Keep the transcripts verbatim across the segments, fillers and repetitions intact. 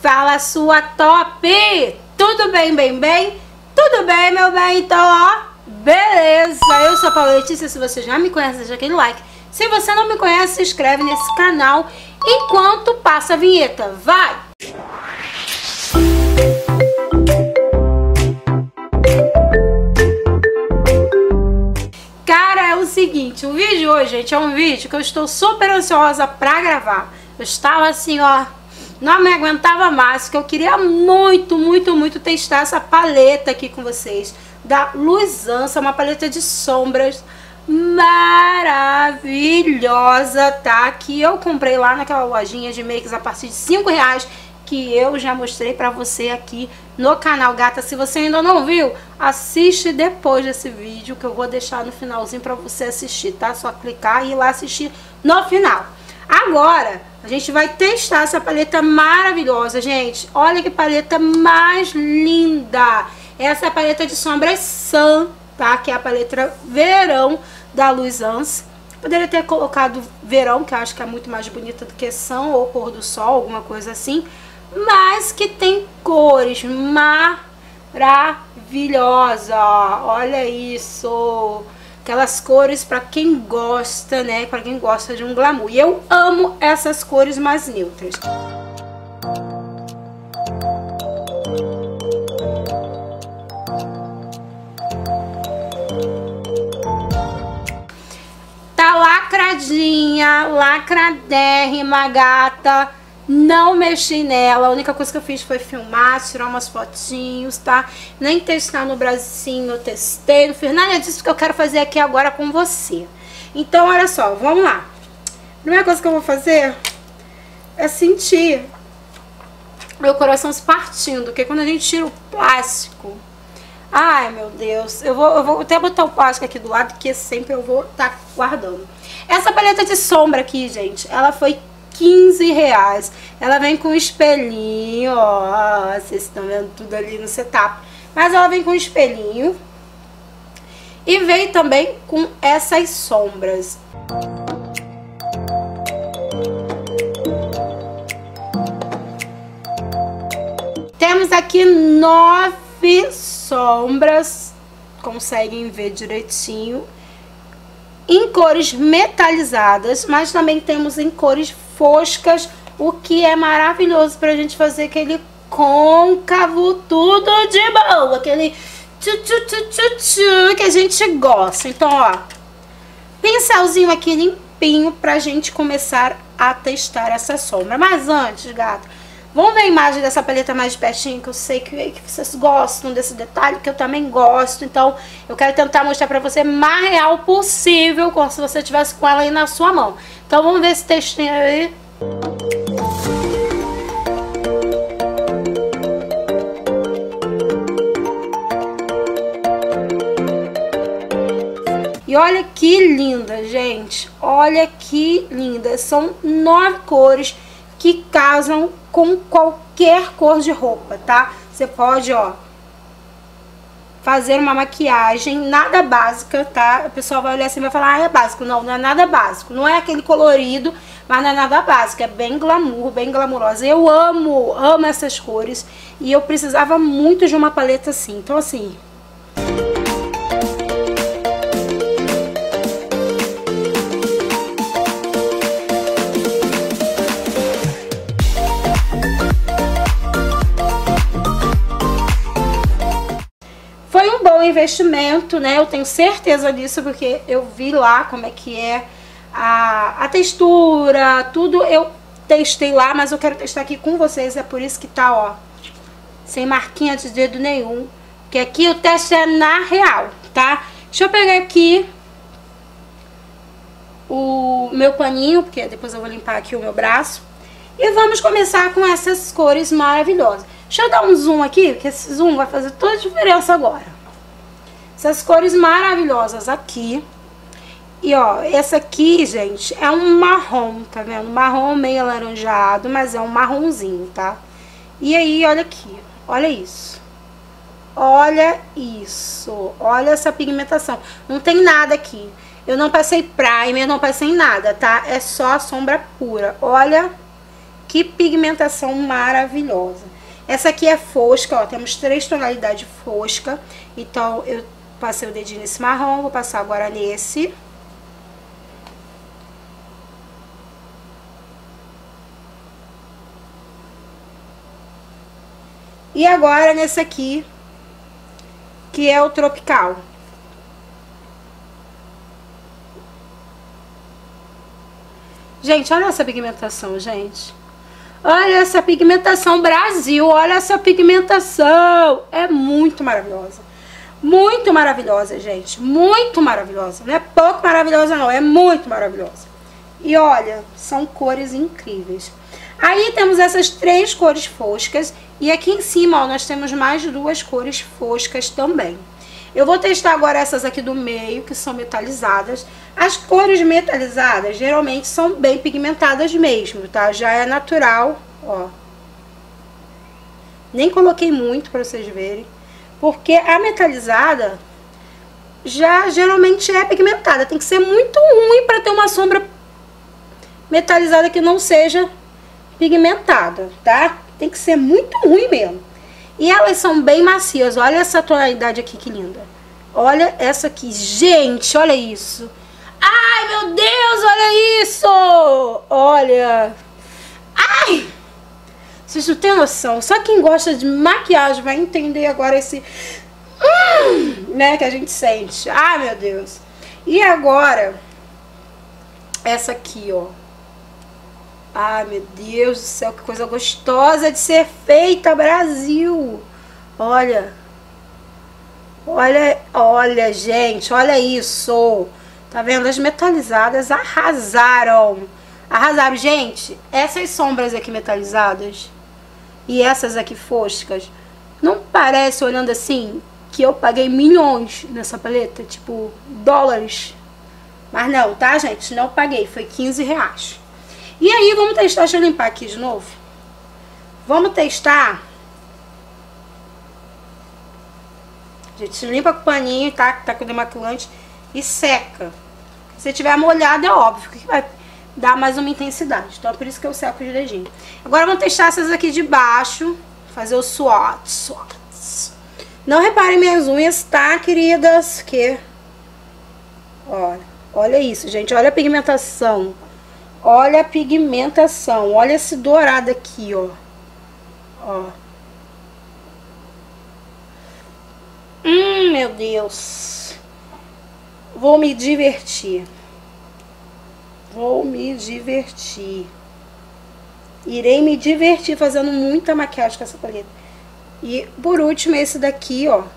Fala, sua top! Tudo bem, bem, bem? Tudo bem, meu bem? Então, ó, beleza! Eu sou a Paula Letícia, se você já me conhece, deixa aquele like. Se você não me conhece, se inscreve nesse canal enquanto passa a vinheta. Vai! Cara, é o seguinte, o vídeo de hoje, gente, é um vídeo que eu estou super ansiosa pra gravar. Eu estava assim, ó, não me aguentava mais, porque eu queria muito, muito, muito testar essa paleta aqui com vocês, da Luisance, uma paleta de sombras maravilhosa, tá? Que eu comprei lá naquela lojinha de makes a partir de cinco reais, que eu já mostrei pra você aqui no canal, gata. Se você ainda não viu, assiste depois desse vídeo, que eu vou deixar no finalzinho pra você assistir, tá? Só clicar e ir lá assistir no final. Agora, a gente vai testar essa paleta maravilhosa, gente. Olha que paleta mais linda. Essa é a paleta de sombras Sun, tá? Que é a paleta Verão da Luisance. Poderia ter colocado Verão, que eu acho que é muito mais bonita do que Sun ou Pôr do Sol, alguma coisa assim. Mas que tem cores maravilhosas. Olha isso. Aquelas cores para quem gosta, né? Para quem gosta de um glamour. E eu amo essas cores mais neutras. Tá lacradinha, lacradérrima, gata. Não mexi nela, a única coisa que eu fiz foi filmar, tirar umas fotinhos, tá? Nem testar no bracinho, eu testei, não fiz nada disso que eu quero fazer aqui agora com você. Então, olha só, vamos lá. A primeira coisa que eu vou fazer é sentir meu coração se partindo, porque quando a gente tira o plástico... Ai, meu Deus, eu vou, eu vou até botar o plástico aqui do lado, que sempre eu vou estar tá guardando. Essa paleta de sombra aqui, gente, ela foi quinze reais. Ela vem com espelhinho, ó, vocês estão vendo tudo ali no setup. Mas ela vem com espelhinho. E vem também com essas sombras. Temos aqui nove sombras. Conseguem ver direitinho. Em cores metalizadas, mas também temos em cores foscas, o que é maravilhoso pra gente fazer aquele côncavo tudo de boa, aquele tchu, tchu, tchu, tchu, tchu, que a gente gosta. Então, ó, pincelzinho aqui limpinho pra gente começar a testar essa sombra. Mas antes, gata, vamos ver a imagem dessa paleta mais de pertinho, que eu sei que, que vocês gostam desse detalhe, que eu também gosto. Então, eu quero tentar mostrar pra você o mais real possível, como se você tivesse com ela aí na sua mão. Então, vamos ver esse textinho aí. E olha que linda, gente. Olha que linda. São nove cores que casam com qualquer cor de roupa, tá? Você pode, ó, fazer uma maquiagem nada básica, tá? O pessoal vai olhar assim e vai falar, ah, é básico. Não, não é nada básico. Não é aquele colorido, mas não é nada básico. É bem glamour, bem glamourosa. Eu amo, amo essas cores. E eu precisava muito de uma paleta assim. Então, assim... Foi um bom investimento, né? Eu tenho certeza disso, porque eu vi lá como é que é a, a textura, tudo eu testei lá, mas eu quero testar aqui com vocês, é por isso que tá, ó, sem marquinha de dedo nenhum, porque aqui o teste é na real, tá? Deixa eu pegar aqui o meu paninho, porque depois eu vou limpar aqui o meu braço, e vamos começar com essas cores maravilhosas. Deixa eu dar um zoom aqui, porque esse zoom vai fazer toda a diferença agora. Essas cores maravilhosas aqui. E ó, essa aqui, gente, é um marrom, tá vendo? Marrom meio alaranjado, mas é um marronzinho, tá? E aí, olha aqui, olha isso. Olha isso, olha essa pigmentação. Não tem nada aqui. Eu não passei primer, não passei nada, tá? É só a sombra pura. Olha Que pigmentação maravilhosa. Essa aqui é fosca, ó, temos três tonalidades fosca. Então, eu passei o dedinho nesse marrom, vou passar agora nesse. E agora nesse aqui, que é o tropical. Gente, olha essa pigmentação, gente. Olha essa pigmentação, Brasil. Olha essa pigmentação. É muito maravilhosa. Muito maravilhosa, gente. Muito maravilhosa. Não é pouco maravilhosa, não. É muito maravilhosa. E olha, são cores incríveis. Aí temos essas três cores foscas. E aqui em cima, ó, nós temos mais duas cores foscas também. Eu vou testar agora essas aqui do meio, que são metalizadas. As cores metalizadas, geralmente, são bem pigmentadas mesmo, tá? Já é natural, ó. Nem coloquei muito pra vocês verem. Porque a metalizada já geralmente é pigmentada. Tem que ser muito ruim pra ter uma sombra metalizada que não seja pigmentada, tá? Tem que ser muito ruim mesmo. E elas são bem macias. Olha essa tonalidade aqui, que linda. Olha essa aqui. Gente, olha isso. Ai, meu Deus, olha isso. Olha. Ai. Vocês não têm noção. Só quem gosta de maquiagem vai entender agora esse... Hum, né, que a gente sente. Ai, meu Deus. E agora, essa aqui, ó. Ai, meu Deus do céu, que coisa gostosa de ser feita, Brasil. Olha. Olha, olha, gente, olha isso. Tá vendo? As metalizadas arrasaram. Arrasaram, gente. Essas sombras aqui metalizadas e essas aqui foscas, não parece, olhando assim, que eu paguei milhões nessa paleta? Tipo, dólares. Mas não, tá, gente? Não paguei, foi quinze reais. E aí, vamos testar, deixa eu limpar aqui de novo. Vamos testar. A gente limpa com o paninho, tá? Tá com o demaquilante e seca. Se tiver molhado, é óbvio que vai dar mais uma intensidade. Então, é por isso que eu seco de dedinho. Agora, vamos testar essas aqui de baixo. Fazer o swatch. swatch. Não reparem minhas unhas, tá, queridas? Que... Olha, olha isso, gente. Olha a pigmentação. Olha a pigmentação. Olha esse dourado aqui, ó. Ó. Hum, meu Deus. Vou me divertir. Vou me divertir. Irei me divertir fazendo muita maquiagem com essa paleta. E por último, esse daqui, ó.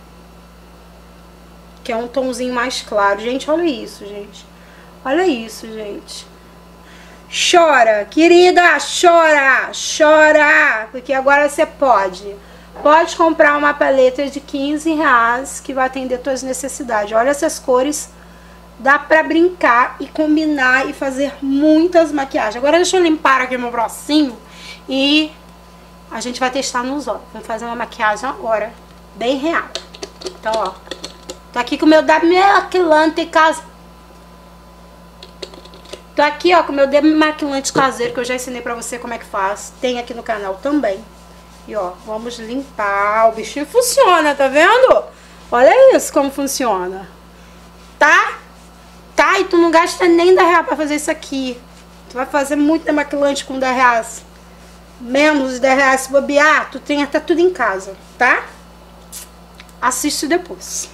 Que é um tomzinho mais claro. Gente, olha isso, gente. Olha isso, gente. Chora, querida, chora, chora, porque agora você pode. Pode comprar uma paleta de quinze reais que vai atender suas necessidades. Olha essas cores, dá pra brincar e combinar e fazer muitas maquiagens. Agora deixa eu limpar aqui meu bracinho e a gente vai testar nos olhos. Vou fazer uma maquiagem agora, bem real. Então, ó, tô aqui com o meu demaquilante caseiro. Tô aqui, ó, com o meu demaquilante caseiro, que eu já ensinei pra você como é que faz. Tem aqui no canal também. E, ó, vamos limpar. O bichinho funciona, tá vendo? Olha isso, como funciona. Tá? Tá? E tu não gasta nem dez reais pra fazer isso aqui. Tu vai fazer muito demaquilante com dez reais. Menos de dez reais se bobear, tu tem até tudo em casa, tá? Assiste depois.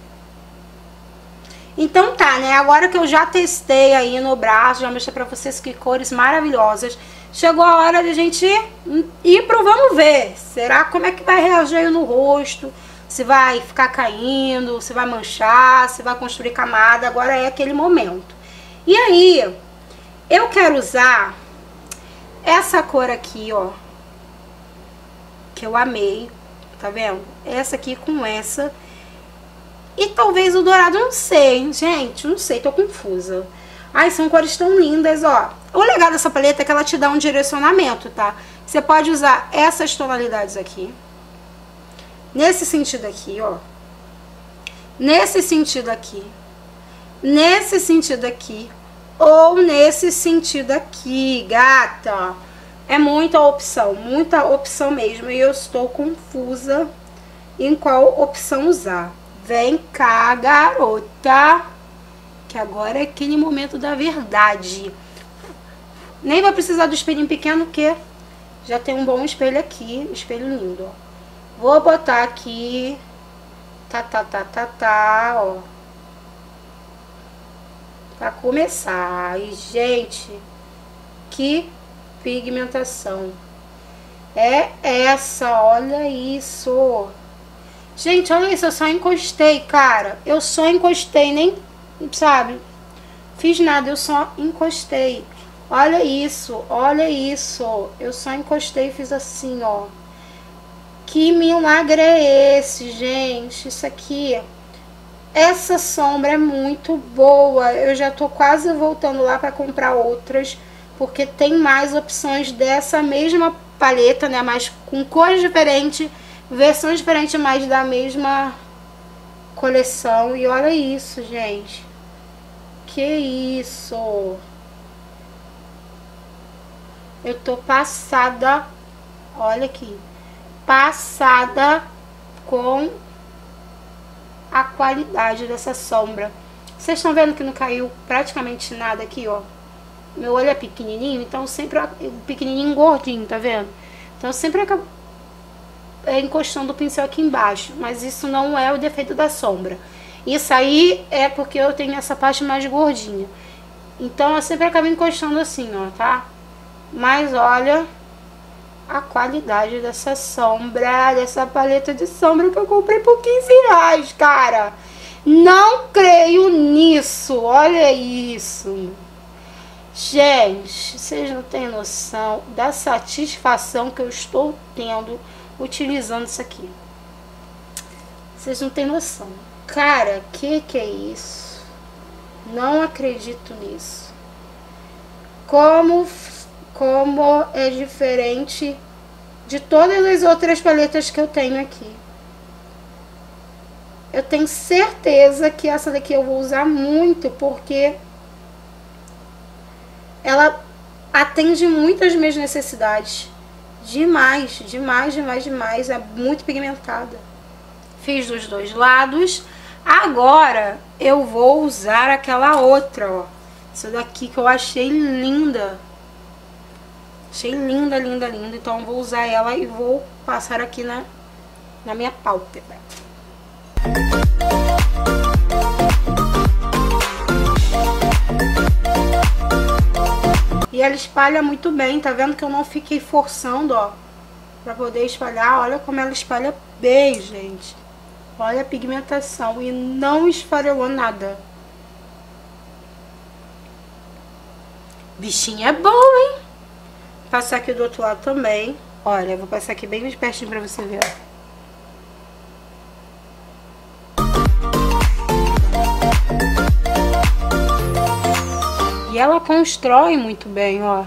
Então tá, né? Agora que eu já testei aí no braço, já mostrei pra vocês que cores maravilhosas. Chegou a hora de a gente ir pro vamos ver. Será como é que vai reagir aí no rosto? Se vai ficar caindo, se vai manchar, se vai construir camada. Agora é aquele momento. E aí, eu quero usar essa cor aqui, ó. Que eu amei. Tá vendo? Essa aqui com essa. E talvez o dourado, não sei, gente, não sei, tô confusa. Ai, são cores tão lindas, ó. O legal dessa paleta é que ela te dá um direcionamento, tá? Você pode usar essas tonalidades aqui. Nesse sentido aqui, ó. Nesse sentido aqui. Nesse sentido aqui. Ou nesse sentido aqui, gata. É muita opção, muita opção mesmo. E eu estou confusa em qual opção usar. Vem cá, garota, que agora é aquele momento da verdade. Nem vai precisar do espelhinho pequeno, que já tem um bom espelho aqui. Espelho lindo, ó. Vou botar aqui. Tá, tá, tá, tá, tá, ó. Pra começar. E, gente, que pigmentação é essa? Olha isso. Gente, olha isso. Eu só encostei, cara. Eu só encostei, nem, sabe, fiz nada. Eu só encostei. Olha isso, olha isso. Eu só encostei e fiz assim, ó. Que milagre é esse, gente? Isso aqui, essa sombra é muito boa. Eu já tô quase voltando lá para comprar outras, porque tem mais opções dessa mesma paleta, né? Mas com cores diferentes, versões diferentes, mas da mesma coleção. E olha isso, gente. Que isso? Eu tô passada. Olha aqui. Passada com a qualidade dessa sombra. Vocês estão vendo que não caiu praticamente nada aqui, ó. Meu olho é pequenininho, então sempre pequenininho, gordinho, tá vendo? Então eu sempre acabo é, encostando o pincel aqui embaixo, mas isso não é o defeito da sombra. Isso aí é porque eu tenho essa parte mais gordinha. Então eu sempre acabo encostando assim, ó, tá? Mas olha a qualidade dessa sombra, dessa paleta de sombra que eu comprei por quinze reais, cara. Não creio nisso. Olha isso. Gente, vocês não têm noção da satisfação que eu estou tendo utilizando isso aqui. Vocês não têm noção. Cara, que que é isso? Não acredito nisso. Como, como é diferente de todas as outras paletas que eu tenho aqui. Eu tenho certeza que essa daqui eu vou usar muito, porque ela atende muitas minhas necessidades. Demais, demais, demais, demais. É muito pigmentada. Fiz dos dois lados. Agora eu vou usar aquela outra, ó. Essa daqui que eu achei linda. Achei linda, linda, linda. Então eu vou usar ela e vou passar aqui na, na minha pálpebra. E ela espalha muito bem, tá vendo que eu não fiquei forçando, ó, pra poder espalhar. Olha como ela espalha bem, gente. Olha a pigmentação e não esfarelou nada. Bichinho é bom, hein? Vou passar aqui do outro lado também. Olha, vou passar aqui bem pertinho pra você ver, ó. E ela constrói muito bem, ó.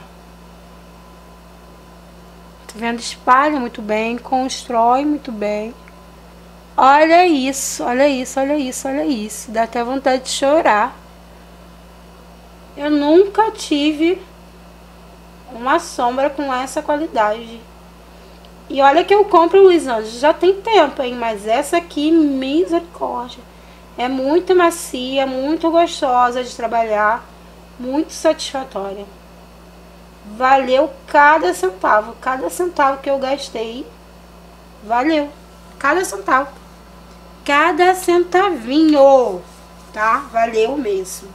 Tá vendo? Espalha muito bem, constrói muito bem. Olha isso, olha isso, olha isso, olha isso. Dá até vontade de chorar. Eu nunca tive uma sombra com essa qualidade. E olha que eu compro, Luiz Anjo, já tem tempo, hein? Mas essa aqui, misericórdia. É muito macia, muito gostosa de trabalhar. Muito satisfatória. Valeu cada centavo. Cada centavo que eu gastei. Valeu. Cada centavo. Cada centavinho. Tá? Valeu mesmo.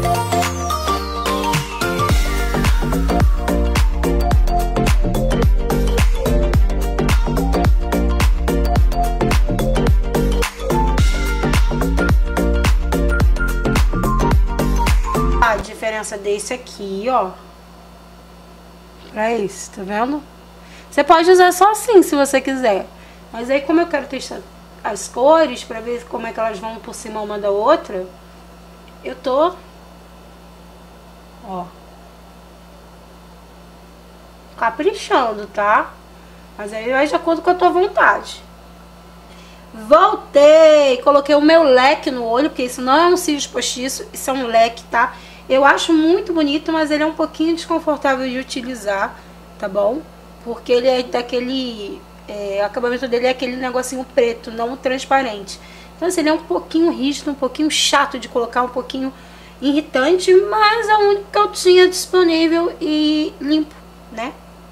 A diferença desse aqui, ó, pra esse, tá vendo? Você pode usar só assim, se você quiser. Mas aí, como eu quero testar as cores, pra ver como é que elas vão por cima uma da outra, eu tô, ó, caprichando, tá? Mas aí vai de acordo com a tua vontade. Voltei! Coloquei o meu leque no olho, porque isso não é um cílios postiço, isso é um leque, tá? Eu acho muito bonito, mas ele é um pouquinho desconfortável de utilizar. tá bom? Porque ele é daquele... É, o acabamento dele é aquele negocinho preto, não transparente. Então assim, ele é um pouquinho rígido, um pouquinho chato de colocar, um pouquinho irritante, mas é o único que eu tinha disponível e limpo, né?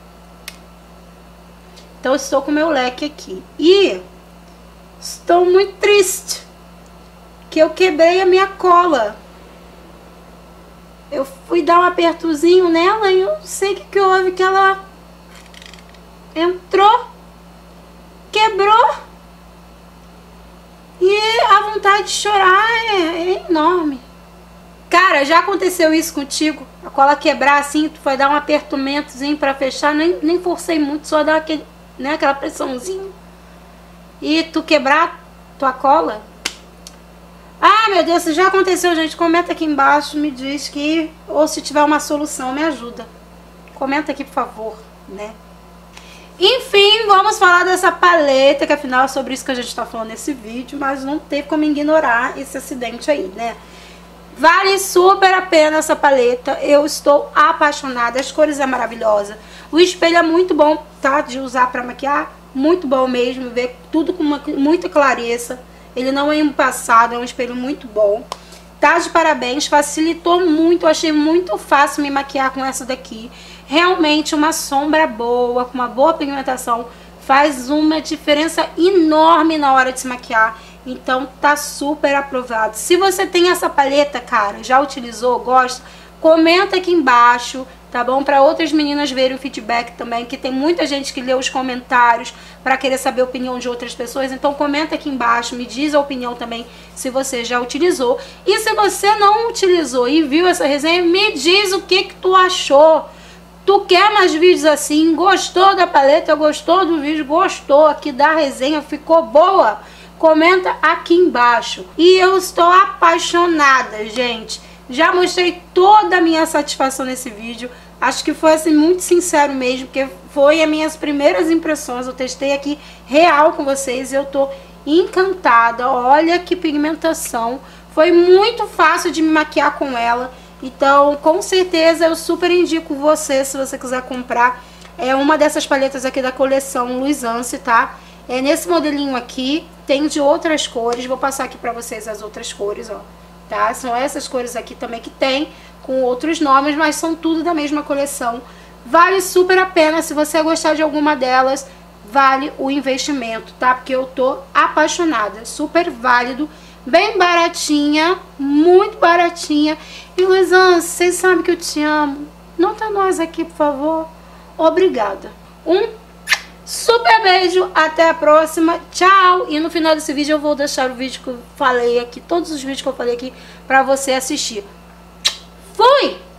Então eu estou com o meu leque aqui. E estou muito triste que eu quebrei a minha cola. Eu fui dar um apertozinho nela e eu não sei o que, que houve, que ela entrou, quebrou. E a vontade de chorar é, é enorme. Cara, já aconteceu isso contigo? A cola quebrar assim, tu foi dar um apertamentozinho pra fechar, nem, nem forcei muito, só dar aquele, né, aquela pressãozinha. E tu quebrar tua cola? Ah, meu Deus, se já aconteceu, gente, comenta aqui embaixo, me diz que, ou se tiver uma solução, me ajuda. Comenta aqui, por favor, né? Enfim, vamos falar dessa paleta, que afinal é sobre isso que a gente tá falando nesse vídeo, mas não teve como ignorar esse acidente aí, né? Vale super a pena essa paleta, eu estou apaixonada, as cores é maravilhosa. O espelho é muito bom, tá, de usar pra maquiar, muito bom mesmo, ver tudo com uma, muita clareza. Ele não é embaçado, é um espelho muito bom. Tá de parabéns, facilitou muito, eu achei muito fácil me maquiar com essa daqui. Realmente uma sombra boa, com uma boa pigmentação, faz uma diferença enorme na hora de se maquiar. Então tá super aprovado. Se você tem essa paleta, cara, já utilizou, gosta, comenta aqui embaixo, tá bom? Para outras meninas verem o feedback também, que tem muita gente que lê os comentários para querer saber a opinião de outras pessoas. Então comenta aqui embaixo, me diz a opinião também se você já utilizou. E se você não utilizou e viu essa resenha, me diz o que que tu achou. Tu quer mais vídeos assim? Gostou da paleta? Gostou do vídeo? Gostou aqui da resenha? Ficou boa? Comenta aqui embaixo. E eu estou apaixonada, gente. Já mostrei toda a minha satisfação nesse vídeo. Acho que foi assim muito sincero mesmo, porque foi as minhas primeiras impressões. Eu testei aqui real com vocês e eu tô encantada. Olha que pigmentação. Foi muito fácil de me maquiar com ela. Então, com certeza, eu super indico você, se você quiser comprar, é uma dessas paletas aqui da coleção Luisance, tá? É nesse modelinho aqui, tem de outras cores, vou passar aqui pra vocês as outras cores, ó, tá? São essas cores aqui também que tem, com outros nomes, mas são tudo da mesma coleção. Vale super a pena, se você gostar de alguma delas, vale o investimento, tá? Porque eu tô apaixonada, super válido. Bem baratinha, muito baratinha. E Luisance, vocês sabem que eu te amo. Nota nós aqui, por favor. Obrigada. Um super beijo, até a próxima. Tchau. E no final desse vídeo eu vou deixar o vídeo que eu falei aqui, todos os vídeos que eu falei aqui, pra você assistir. Fui!